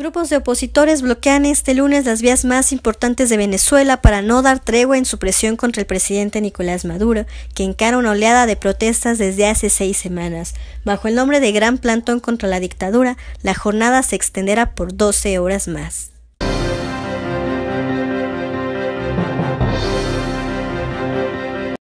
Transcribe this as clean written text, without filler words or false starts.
Grupos de opositores bloquean este lunes las vías más importantes de Venezuela para no dar tregua en su presión contra el presidente Nicolás Maduro, que encara una oleada de protestas desde hace 6 semanas. Bajo el nombre de Gran Plantón contra la Dictadura, la jornada se extenderá por 12 horas más.